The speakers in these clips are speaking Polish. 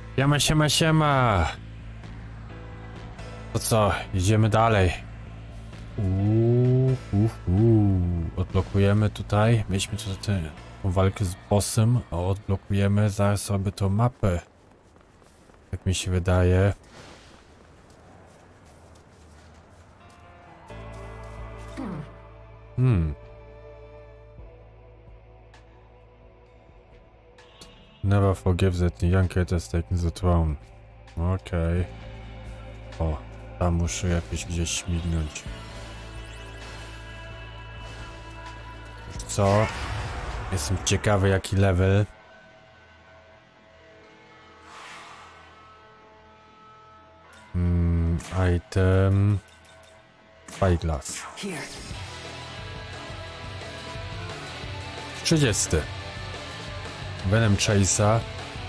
Siema, siema, siema! To co, idziemy dalej. Odblokujemy tutaj. Mieliśmy tutaj tą walkę z bossem, a odblokujemy zaraz sobie tą mapę. Tak mi się wydaje. Never forgive that Yankee has taken the throne. Okej. O, tam muszę jakoś gdzieś śmignąć. Co? Jestem ciekawy jaki level. Item... Spyglass. 30. Venom Chaser.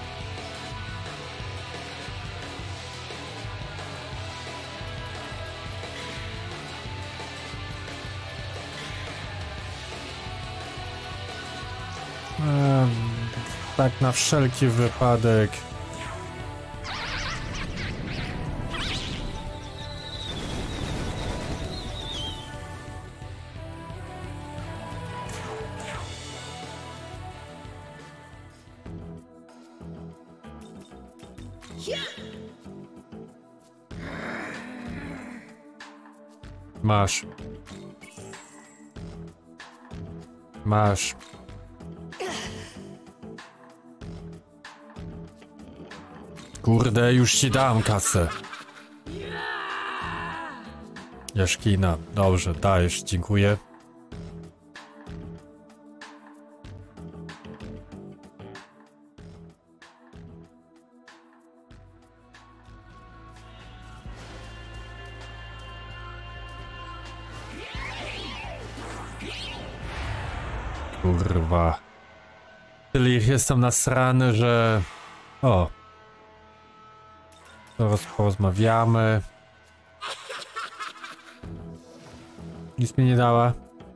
Tak na wszelki wypadek. Masz. Masz. Kurde, już ci dam kasę. Jaskina. Dobrze, dajesz, dziękuję. Kurwa. Czyli jestem nasrany, że... O. Teraz porozmawiamy. Nic mi nie dała.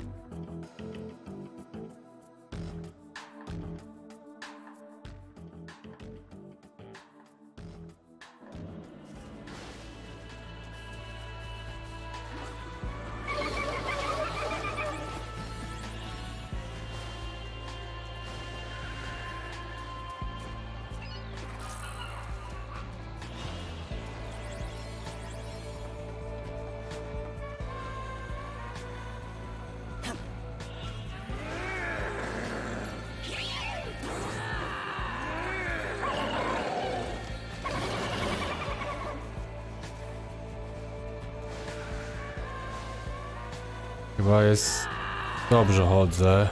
Chyba jest... Dobrze chodzę.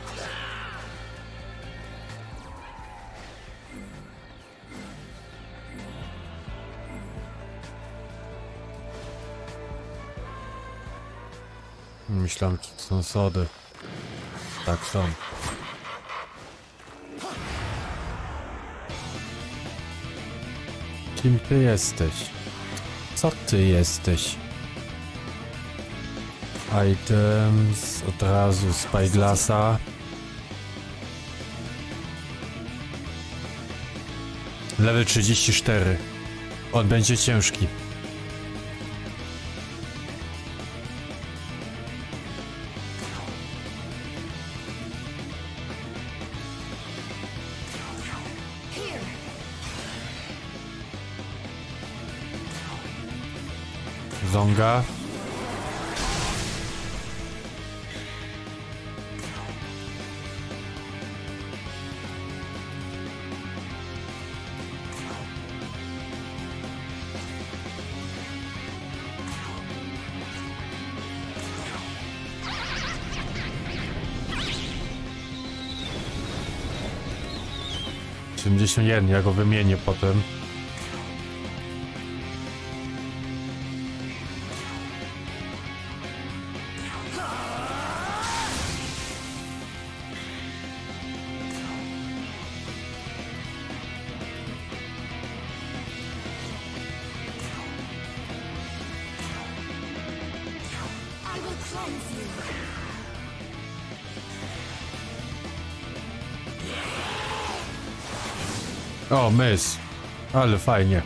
Myślałem, że to są sody. Tak są. Kim ty jesteś? Co ty jesteś? Items, od razu Spyglassa. Level 34. On będzie ciężki. Zonga. Ja go wymienię potem. O, mys. Ale fajnie.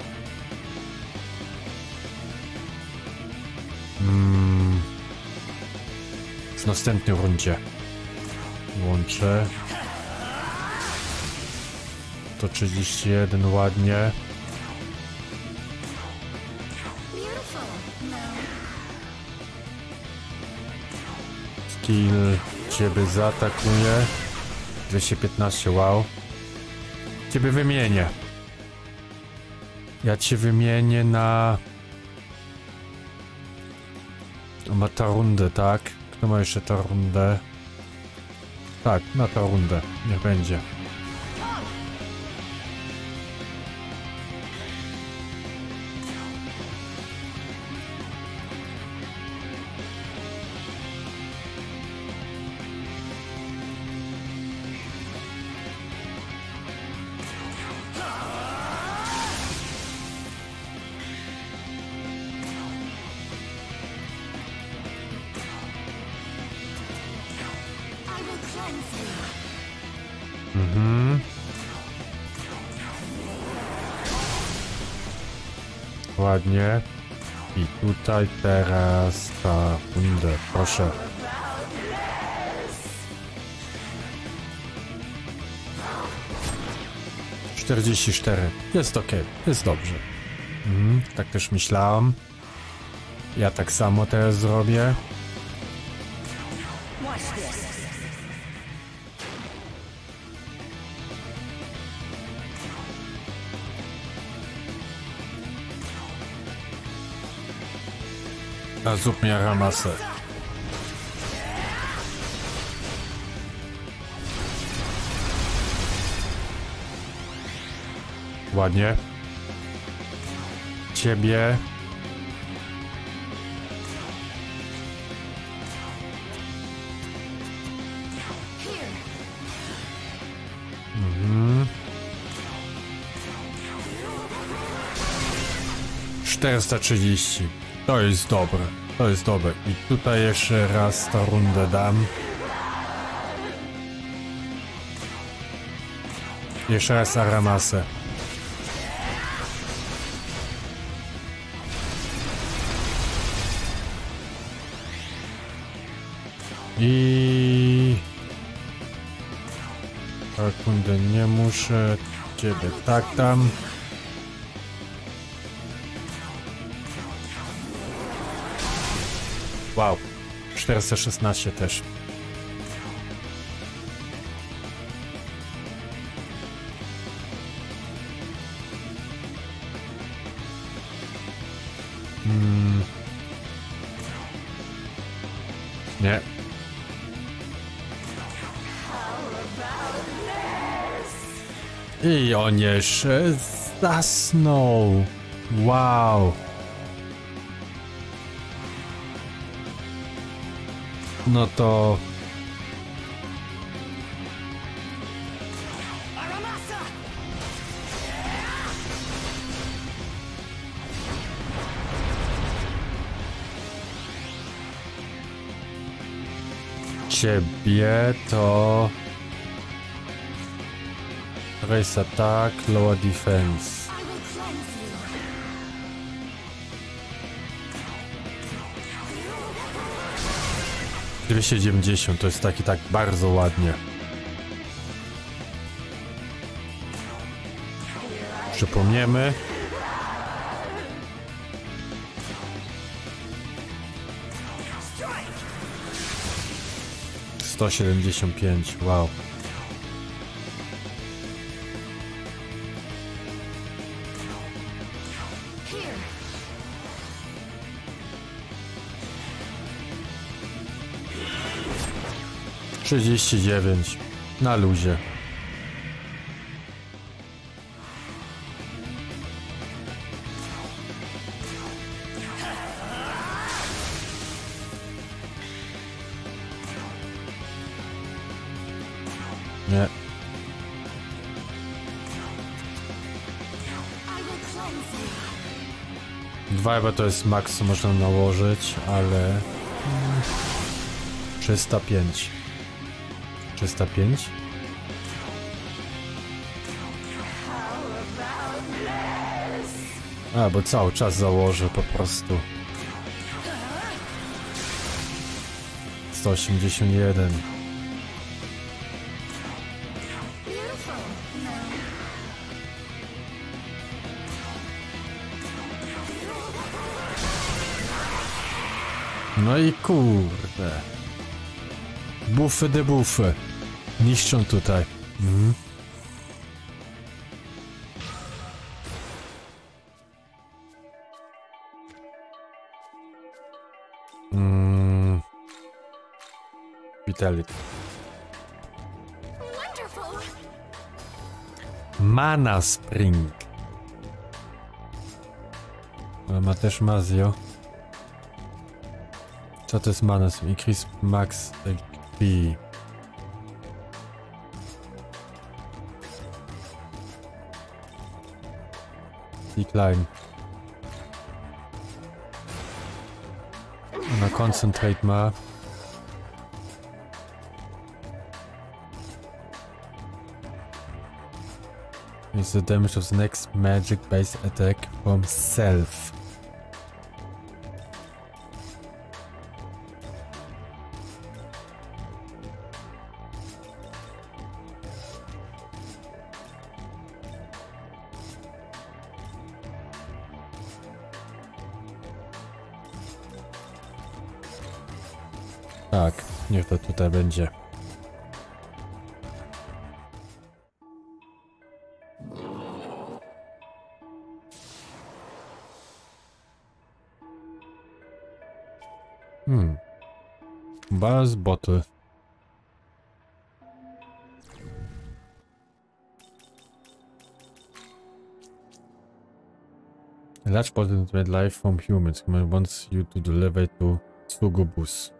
W następnej rundzie łączę. To 31 ładnie. Skill ciebie zaatakuje. 215, wow. Ciebie wymienię. Ja cię wymienię na... Ma ta rundę, tak? Kto ma jeszcze tę rundę? Tak, na tę rundę. Niech będzie. Ładnie. I tutaj teraz ta rundę, proszę. - 44. Jest ok, jest dobrze. Tak też myślałam. Ja tak samo teraz zrobię. A zrób mnie Ramasę. Ładnie. Ciebie. Mhm. 430. To jest dobre. To jest dobre. I tutaj jeszcze raz tę rundę dam. Jeszcze raz Aramasę. I... Sekundę, nie muszę. Ciebie tak tam. Wow. 416 też. Nie. I on jeszcze zasnął. Wow. No to... Ciebie to... Race attack, lower defense. - 290 to jest taki tak bardzo ładnie. Przypomniemy. - 175, wow. - 39 na luzie. Nie. Dwa chyba to jest maks, co można nałożyć, ale... 305. 305? A, bo cały czas założę po prostu. 181. No i kurde. Bufy de bufy. Niszczą tutaj. Mhm. Vitality. Mana Spring. Ale ma też Mazio. Co to jest Mana Spring? Increase Max HP. Decline. Ona Concentrate ma. Is the damage of the next magic based attack from self. Tak, niech to tutaj będzie. Buzz bottle. A large bottle made life from humans. Command wants you to deliver to Sugubus.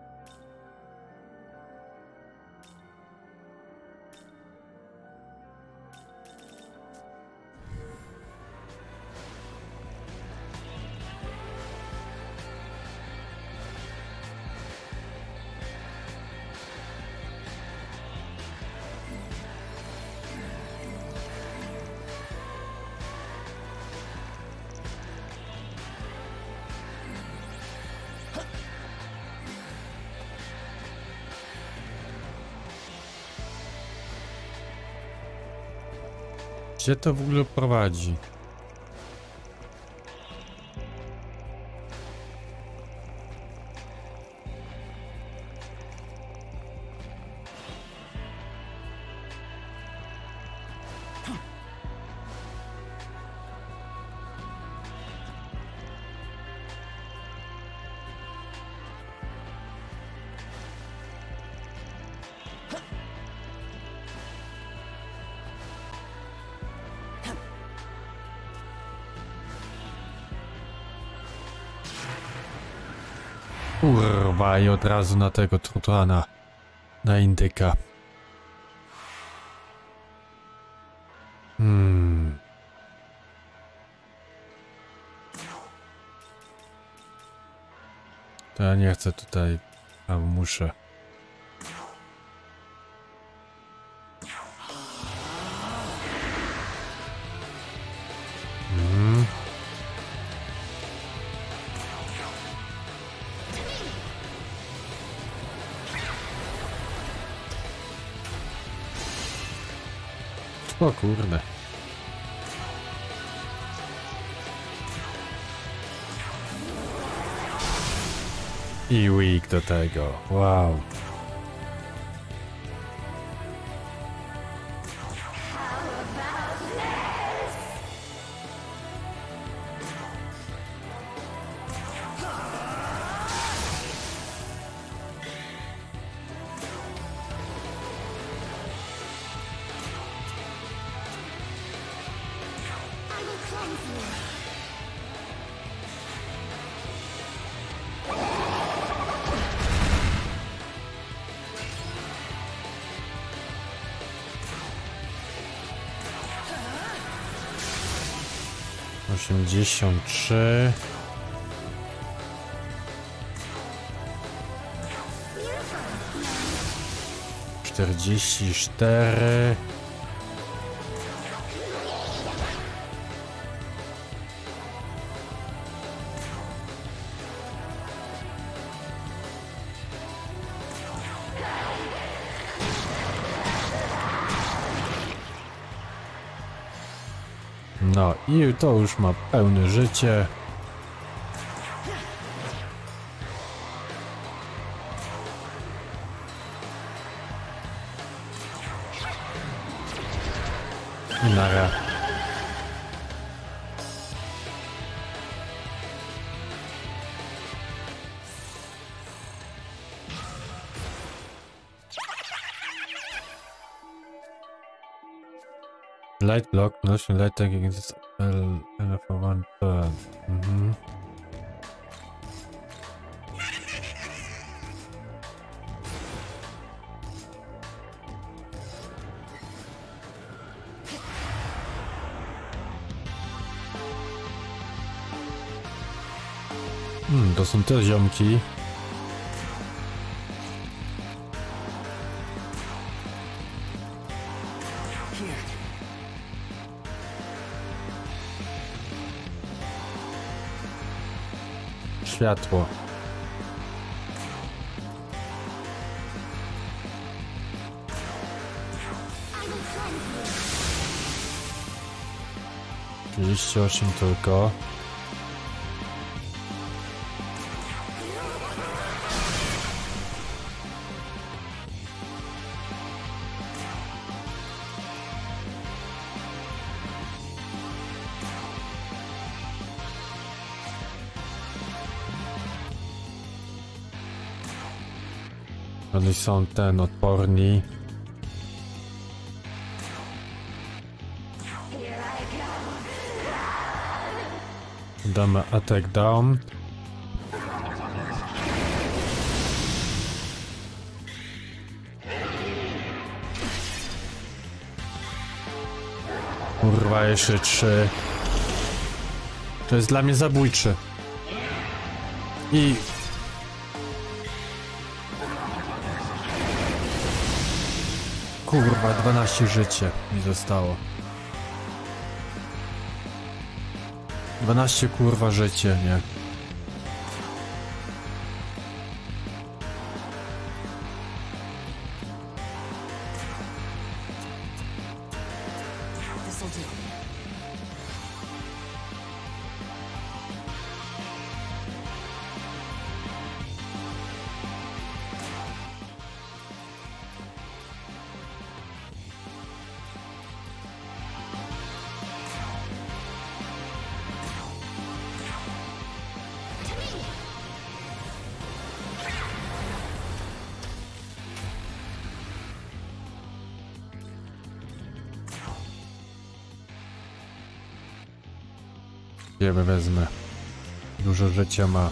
Gdzie to w ogóle prowadzi? Kurwa, i od razu na tego Trutana, na indyka. To ja nie chcę tutaj, a muszę. O kurde. I weak do tego. Wow. Osiemdziesiąt trzy. Czterdzieści cztery. No i to już ma pełne życie. I nara. Light block, notion light tank against L for one turn. To są te ziomki. Światło. Oczywiście 8 tylko. Oni są ten odporni. Damy attack down. Kurwa, jeszcze 3. To jest dla mnie zabójczy. I... Kurwa, 12 życie mi zostało. 12 kurwa życie, nie? Ciebie wezmę. Dużo życia ma.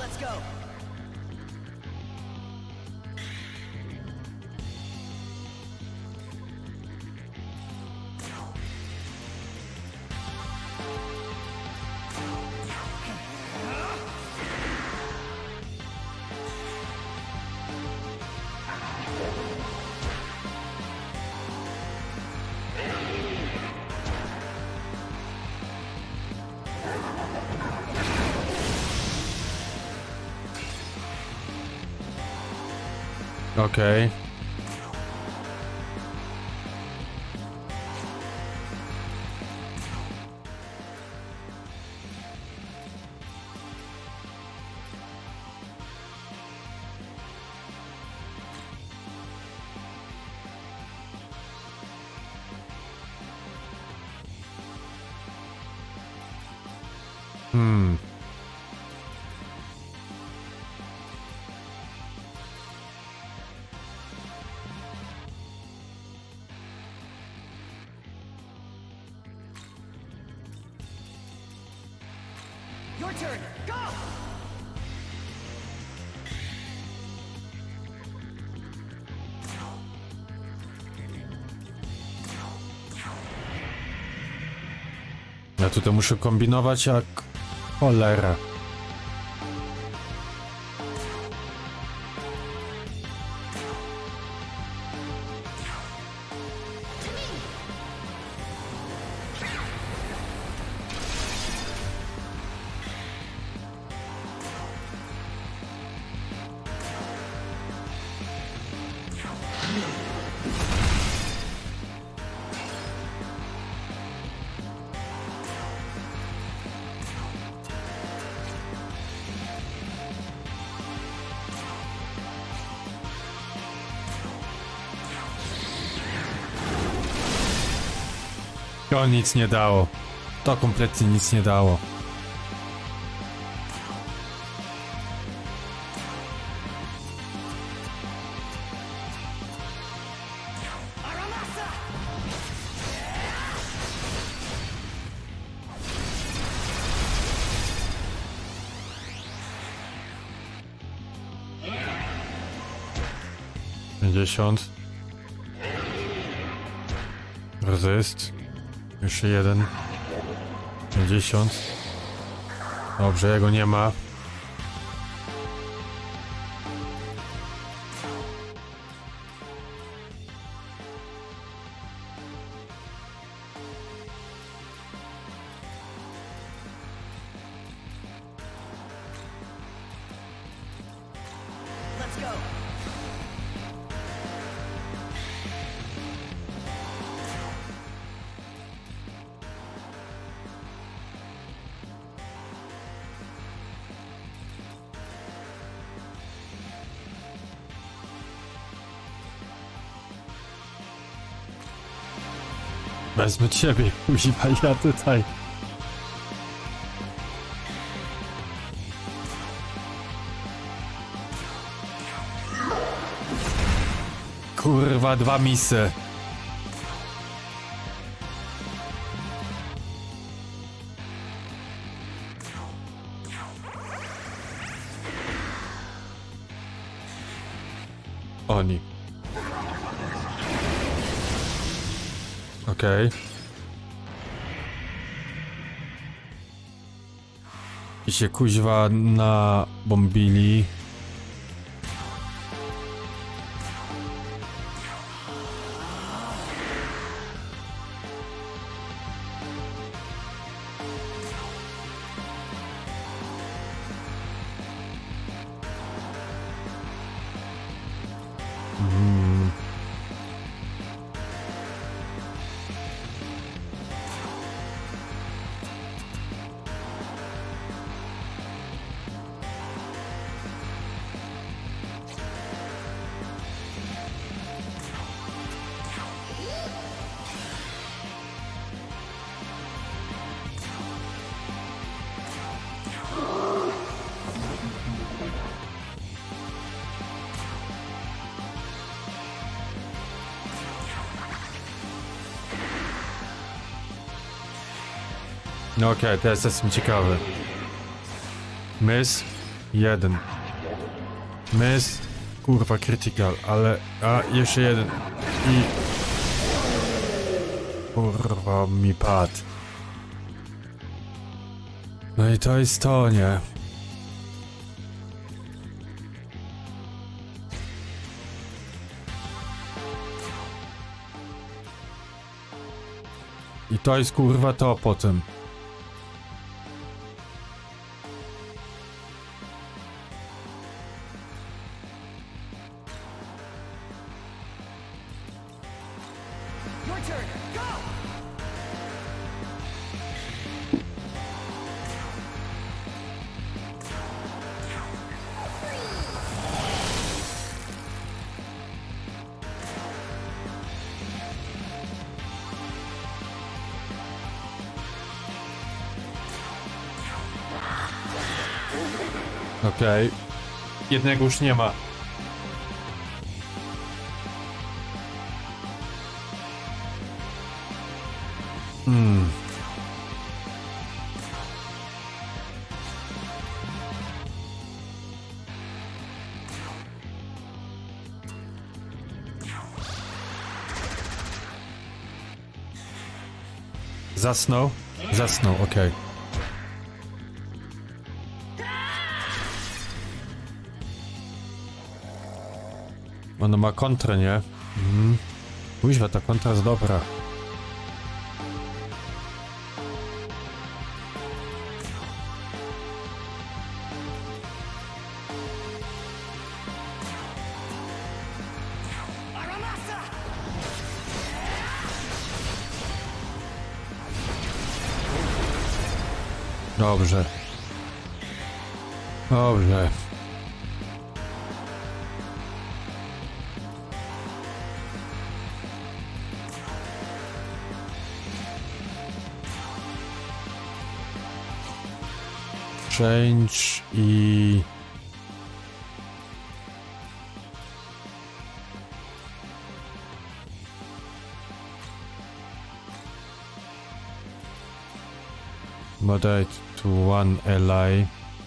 Okej. Your turn. Go! Ja tutaj muszę kombinować jak cholera. To nic nie dało. To kompletnie nic nie dało. Aramasa! 50. Resist. Jeszcze jeden. 50. Dobrze, jego nie ma. Let's go! Wezmę ciebie, kuźwa, ja tutaj. Kurwa, 2 misy. Oni. Okej. I się kuźwa nabombili. No okej, teraz jestem ciekawy. Miss 1. Miss, kurwa, critical, ale... A, jeszcze jeden. I... Kurwa, mi padł. No i to jest to, nie? I to jest kurwa to potem. Your turn! Go! Okej. Jednego już nie ma. Zasnął? Zasnął, okej. Ono ma kontrę, nie? Kuźwa, ta kontra jest dobra. Aramasa! Dobrze. Dobrze. Change i... Moderate to one ally.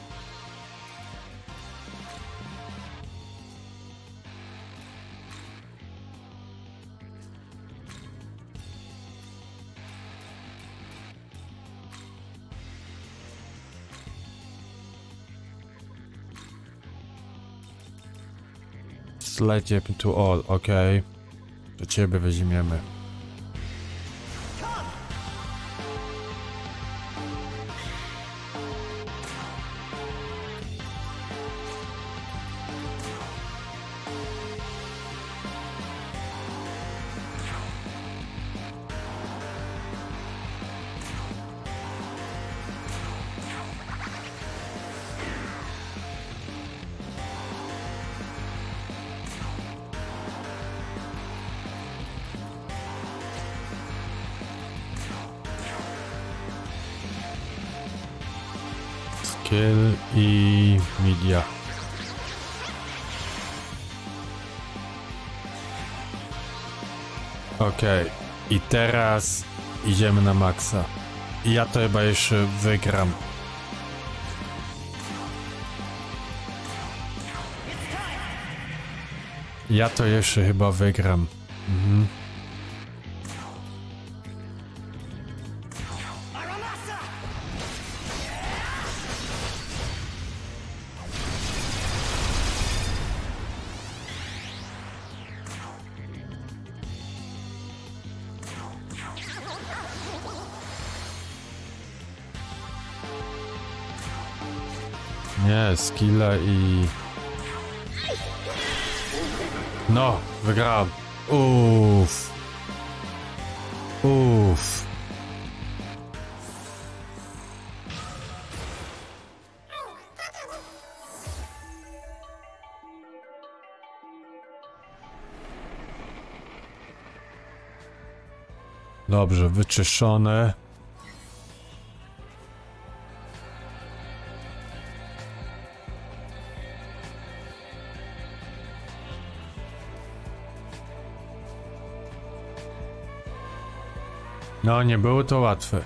Select to all, okej. Do ciebie weźmiemy. Skill i media. Okej. I teraz idziemy na maksa. I ja to chyba jeszcze wygram. Ja to jeszcze chyba wygram. Mhm. Aramasa! Nie, skilla i... No, wygrałem. Uff. Uff. Dobrze, wyczyszczone. No, nie było to łatwe.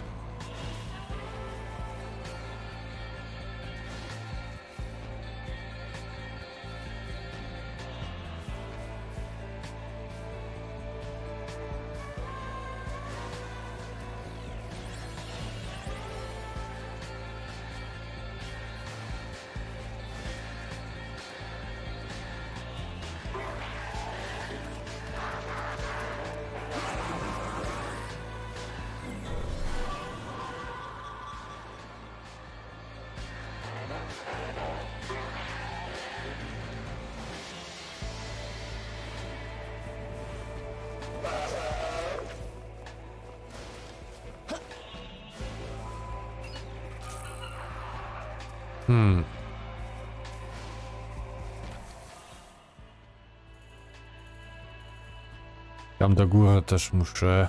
Tam do góry też muszę.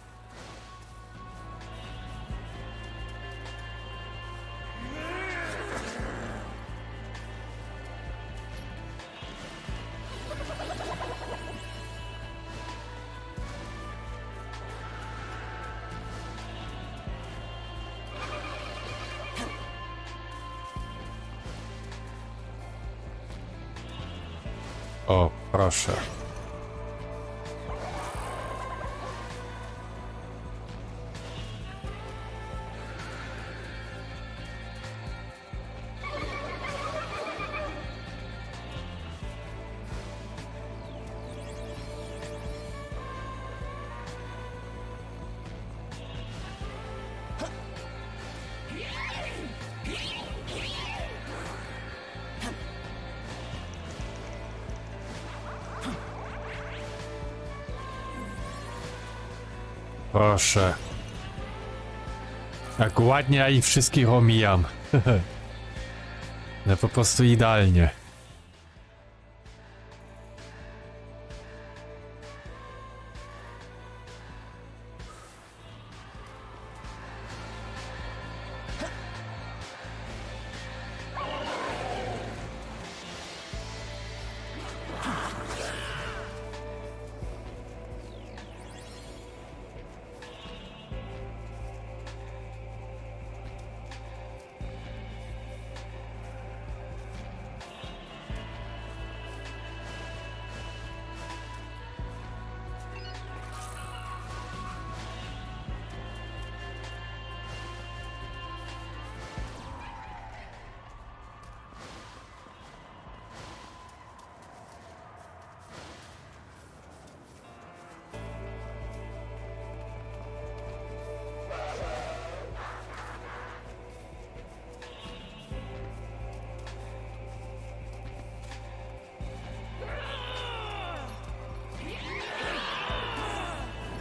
O, proszę. Proszę. Jak ładnie ja ich wszystkich omijam. No po prostu idealnie.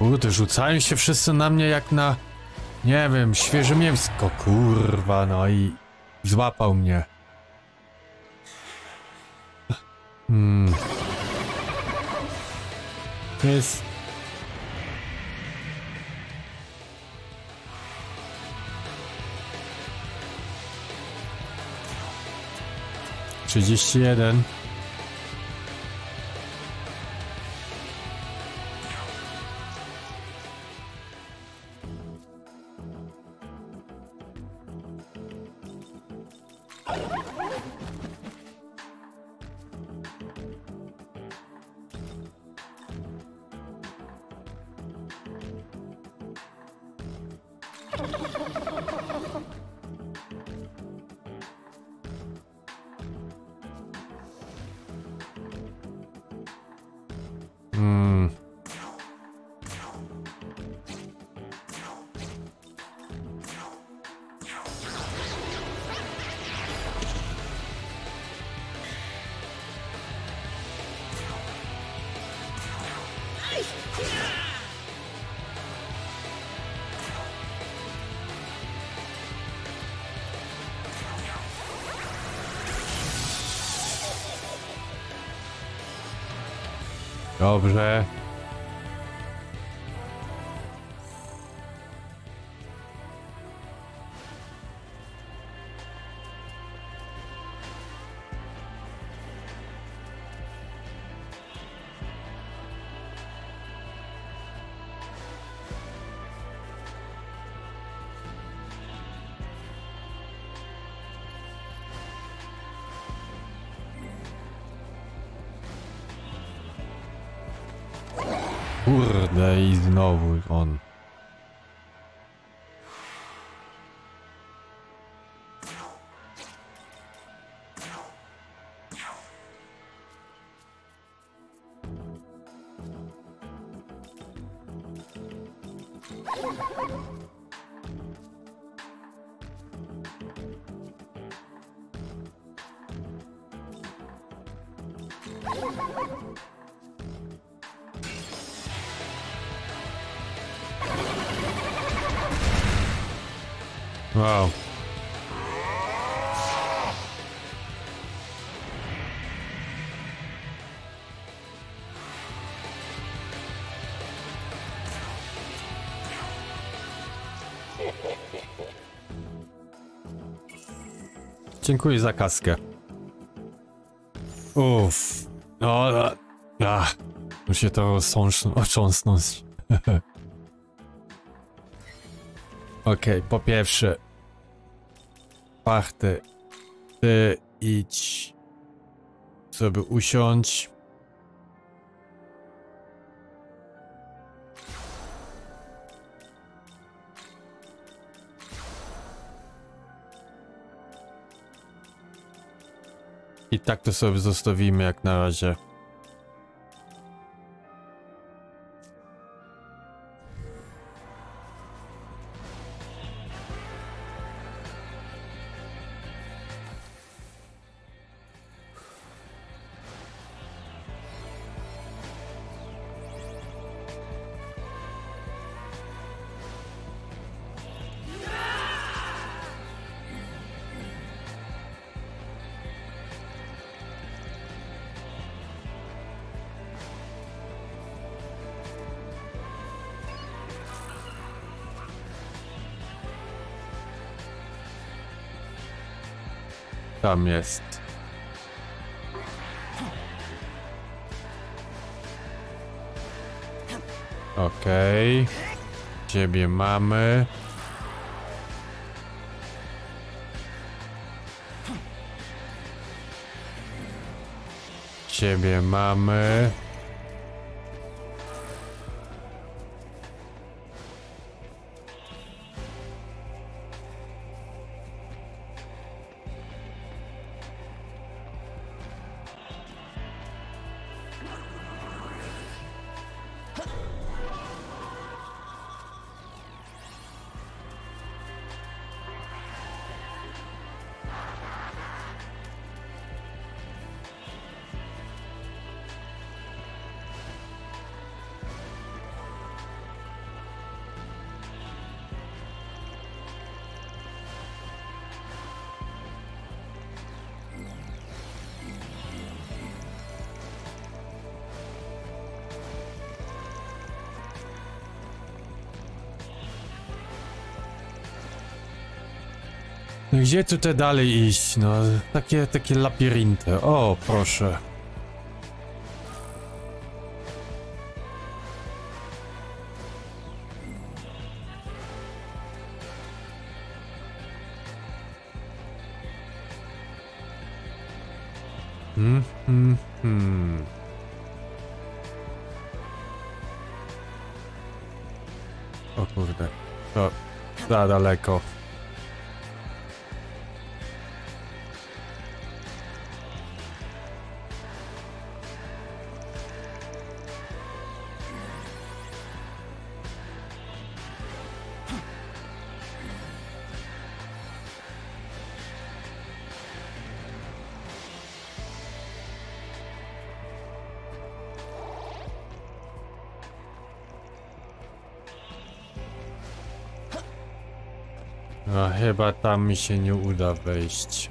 Kurde, rzucają się wszyscy na mnie jak na... Nie wiem, świeże mięsko, kurwa, no i... Złapał mnie. To jest... Trzydzieści jeden. Dobrze. Kurde, i znowu on. Wow. Dziękuję za kaskę. Uff. No, muszę to otrząsnąć. Okej, po pierwsze. Party. Ty idź sobie usiądź. I tak to sobie zostawimy jak na razie. Tam jest. Okej. Ciebie mamy. Ciebie mamy. No gdzie tutaj dalej iść? No, takie labirynty. O, proszę. Hmm, hmm, hmm. O kurde. To za daleko. No chyba tam mi się nie uda wejść.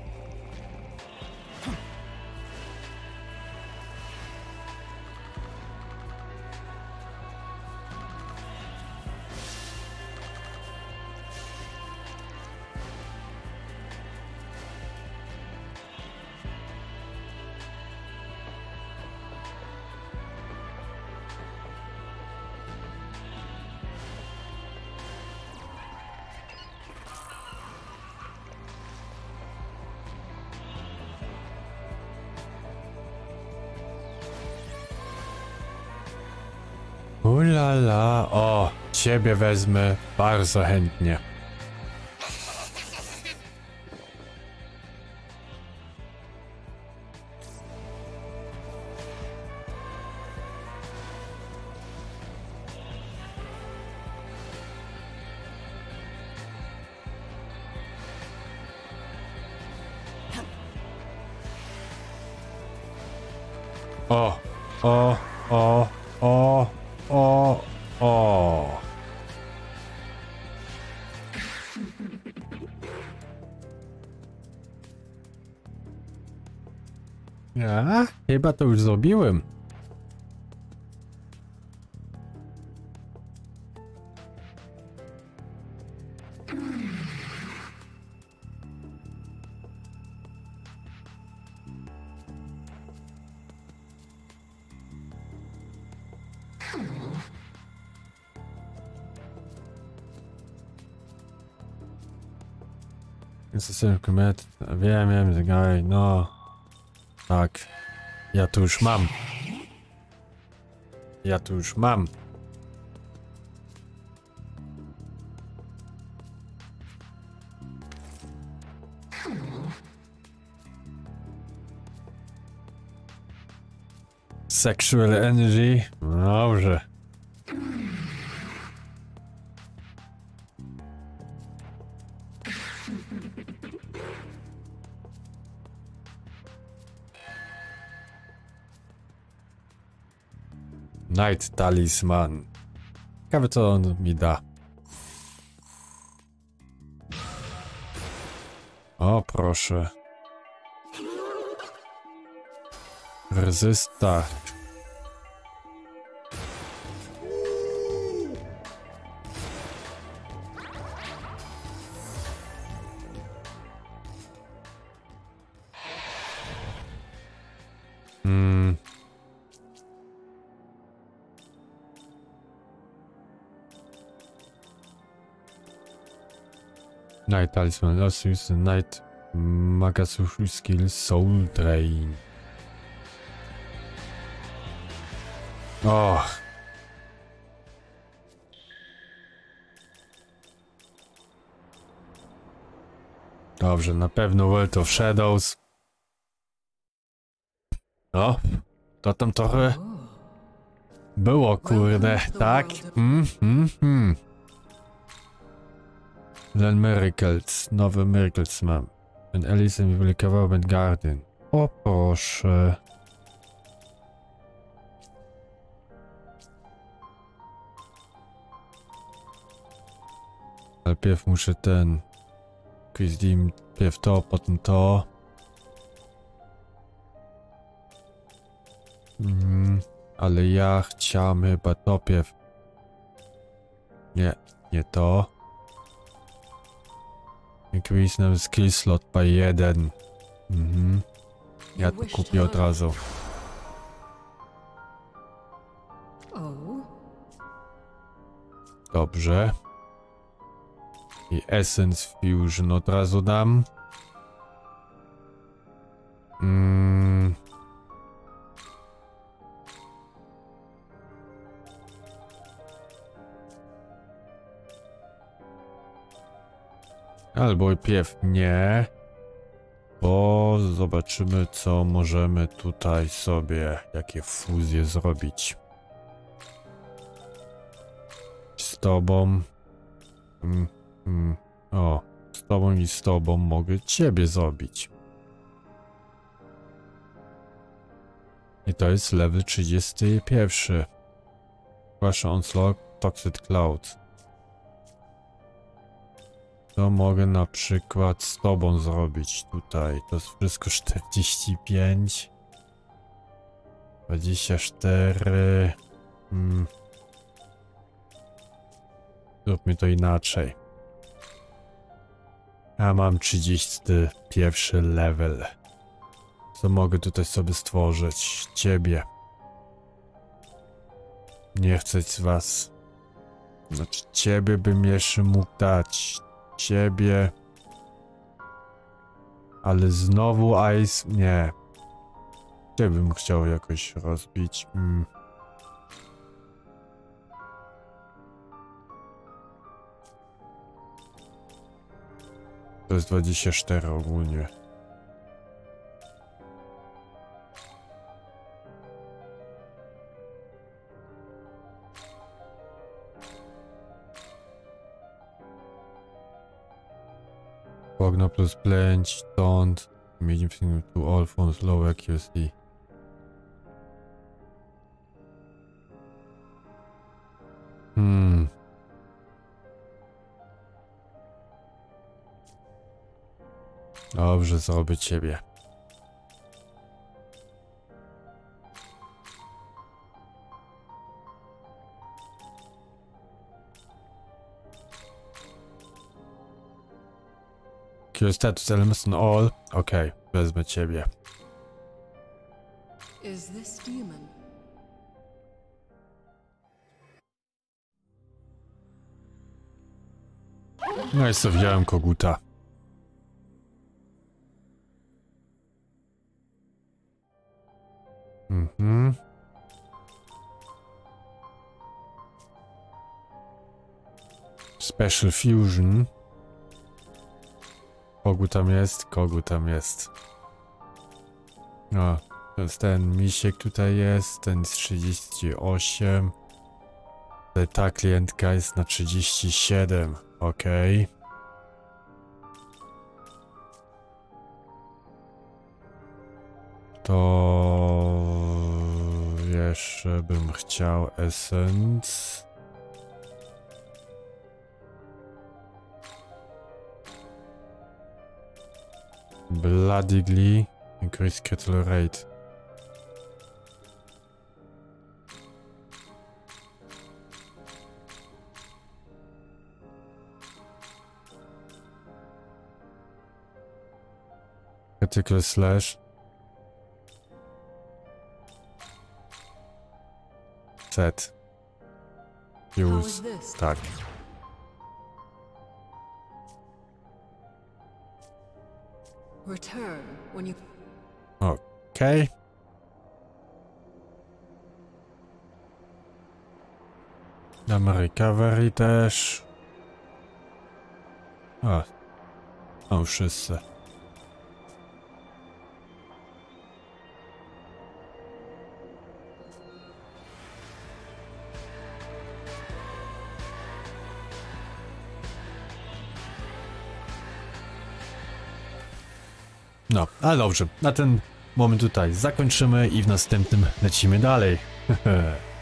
Ulala, o, ciebie wezmę bardzo chętnie. O, o, o, o, o, o. Ja? Chyba to już zrobiłem. System commit. Wiem, zegarek, no. Tak. Ja tu już mam. Ja tu już mam. Sexual energy. Dobrze. Night Talisman. Ciekawe co on mi da. O proszę. Resistar. Night Talisman, let's use the Night Magasushi skill Soul Drain. O. Dobrze, na pewno World of Shadows. O, to tam trochę było, kurde, tak? Learn Miracles, nowe Miracles mam. Ten Alice mi kawałek Garden. O proszę. Najpierw muszę ten... Quizdim, najpierw to, potem to. Ale ja chciałem chyba to pierw. Nie, nie to. Increase nam skill slot by 1. Mhm. Ja to kupię od razu. Dobrze. I Essence Fusion od razu dam. Albo pierw nie. Bo zobaczymy, co możemy tutaj sobie, jakie fuzje zrobić. Z tobą. O, z tobą i z tobą mogę ciebie zrobić. I to jest level 31. Crush Onslaught, Toxic Cloud. To mogę na przykład z tobą zrobić tutaj. To jest wszystko 45. 24. Zróbmy to inaczej. Ja mam 31 level. Co mogę tutaj sobie stworzyć? Ciebie. Nie chcę z was. Znaczy ciebie bym jeszcze mógł dać. Ciebie. Ale znowu Ice. Nie. Ciebie bym chciał jakoś rozbić. To jest 24 ogólnie. Pogno plus plęć, stąd. Medium finger to all phones, low accuracy. Dobrze, zrobię ciebie. Cure status elements on all. Okej, wezmę ciebie. Is this demon? No i sobie wziąłem koguta. Special Fusion. Kogu tam jest, kogu tam jest. O, to jest ten misiek tutaj jest, ten jest 38. Tutaj ta klientka jest na 37, okej. To jeszcze bym chciał Essence. Bloodily increase critical rate. Critical slash. Set. Use. Tak. Return when you... Okej. Damy recovery też. O, wszyscy. No, ale dobrze, na ten moment tutaj zakończymy i w następnym lecimy dalej.